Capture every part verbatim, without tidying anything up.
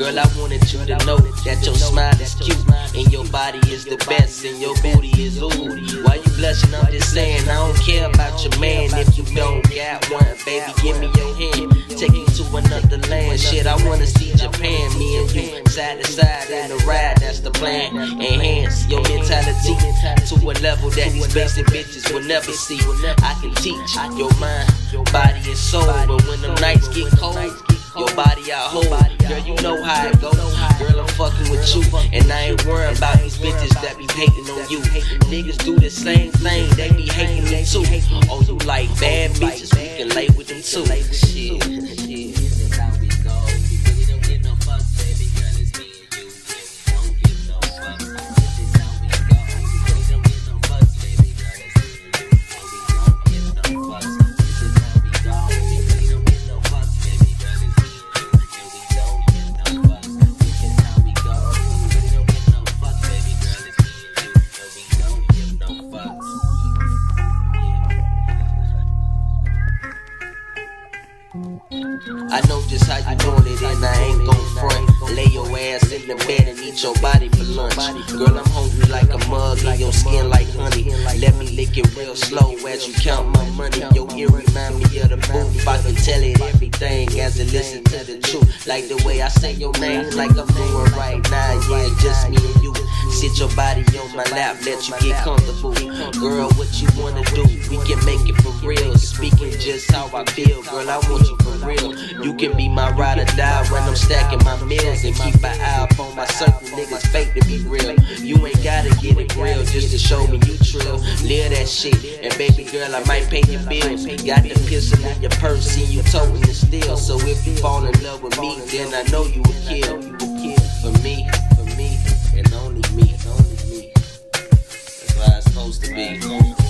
Girl, I wanted you to know that your smile is cute, and your body is the best, and your booty is ooh. Why you blushing? I'm just saying, I don't care about your man if you don't got one. Baby, give me your hand, take you to another land. Shit, I wanna see Japan, me and you side to side in the ride, that's the plan. Enhance your mentality to a level that these basic bitches will never see. I can teach your mind, body and soul, but when the nights get cold, your body I hold. Girl, you know how it goes. Girl, I'm fucking with you, and I ain't worried about these bitches that be hating on you. Niggas do the same thing, they be hating me too. Oh, you like bad bitches? We can lay with them too. Shit. I know just how you doing it, and I ain't gon' front. Lay your ass in the bed and eat your body for lunch. Girl, I'm hungry like a mug, and your skin like honey. Let me lick it real slow as you count my money. Your ear remind me of the booth. I can tell it everything as I listen to the truth. Like the way I say your name, like I'm doing right now. Yeah, just me and you. Sit your body on my lap, let you get comfortable. Girl, what you wanna do? We can make it for real. Speaking just how I feel, girl, I want you for real. You can be my ride or die when I'm stacking my meals, and keep an eye up on my circle. Niggas fake to be real. You ain't gotta get it real just to show me you trill. Live that shit, and baby girl, I might pay your bills. Got the pistol in your purse, see you toting it still. So if you fall in love with me, then I know you will kill. You will kill for me, for me, and only me, only me. That's how it's supposed to be.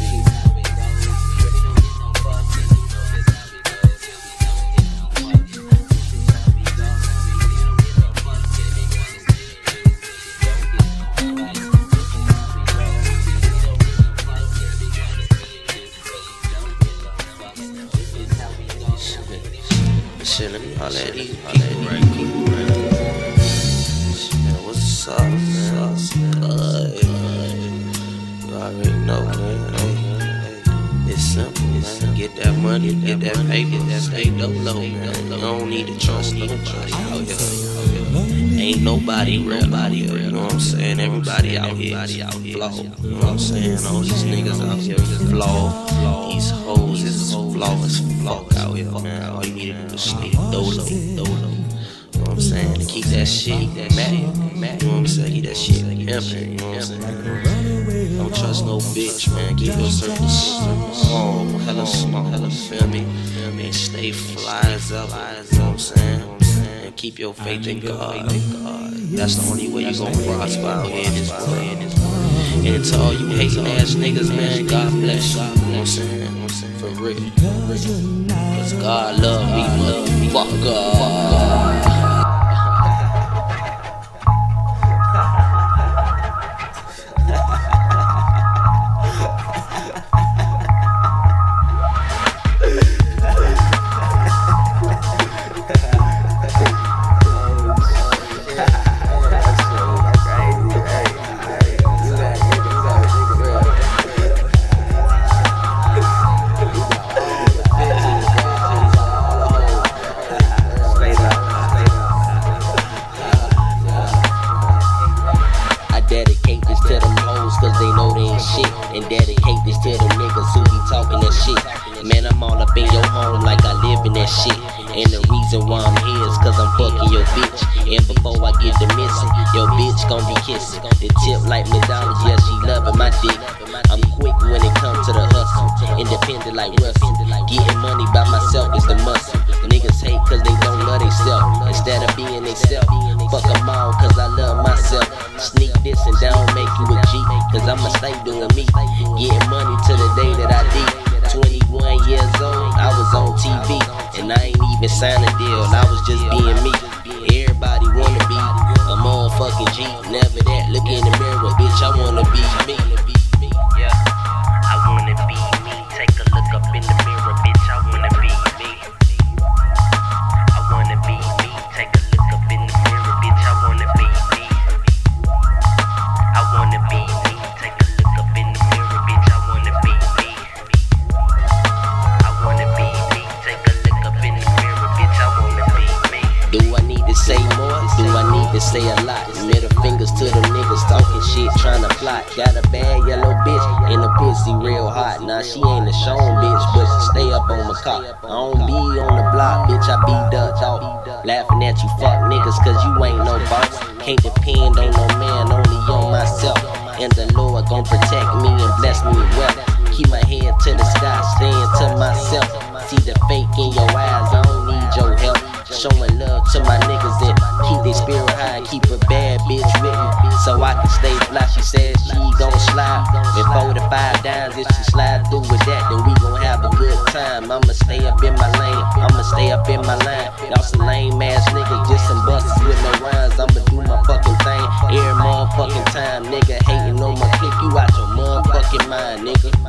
Shit, let me holler at these people right quick. Shit, what's up, man? Uh, you already know, man. Hey, it's simple, man. Get that money, get that paper, stay low, man. You don't need to trust nobody out here. Ain't nobody real, nobody real. You know what I'm saying? Everybody out here is flawed. You know what I'm saying? All these niggas out here is flawed. These hoes is flawed as fuck out here, man. All you need to do is stay dolo, dolo. You know what I'm saying? To keep that shit mad. You know what I'm saying? Keep that shit pimpin'. You know what I'm saying? Don't trust no bitch, man. Keep your circle small, hella small, hella feel me? And stay fly as up, you know what I'm saying? And keep your faith in God. That's the only way you gon' prosper out here in this world. And to all you hating ass niggas, man, God bless you. You know what I'm saying? For real. Cause God love me, motherfucker. And dedicate this to the niggas who be talking that shit. Man, I'm all up in your home like I live in that shit. And the reason why I'm here is cause I'm fucking your bitch. And before I get to missing, your bitch gon' be kissing. The tip like McDonald's, yeah, she loving my dick. I'm quick when it comes to the hustle. Independent like Russell. Getting money by myself is the muscle. Niggas hate cause they don't love theyself. Instead of being theyself, fuck them all cause I love myself. Sneak this and down make you a G. Cause I'ma stay doing me. Getting money to the day that I did. twenty-one years old, I was on T V. And I ain't even signed a deal, I was just being me. Everybody wanna be a motherfucking G. Never that, look in the mirror, bitch, I wanna be me. Yeah, I wanna be me. Take a look up in the mirror, bitch, I wanna be me. I wanna be me. Take a look up in the mirror, bitch. they say a lot. Middle fingers to them niggas talking shit, tryna plot. Got a bad yellow bitch and the pussy real hot. Nah, she ain't a shown bitch, but she stay up on my cock. I don't be on the block, bitch, I be the dog. Laughing at you fuck niggas cause you ain't no boss. Can't depend on no man, only on myself. And the Lord gon' protect me and bless me with wealth. Keep my head to the sky, staying to myself. See the fake in your eyes, I don't need your help. Showing love to my niggas and keep their spirit high and keep a bad bitch with me so I can stay fly. She said she gon' slide with four to five dimes. If she slide through with that, then we gon' have a good time. I'ma stay up in my lane, I'ma stay up in my line. Y'all some lame ass niggas, just some busters with no rhymes. I'ma do my fucking thing every motherfucking time. Nigga hating on my clique, you out your motherfucking mind, nigga.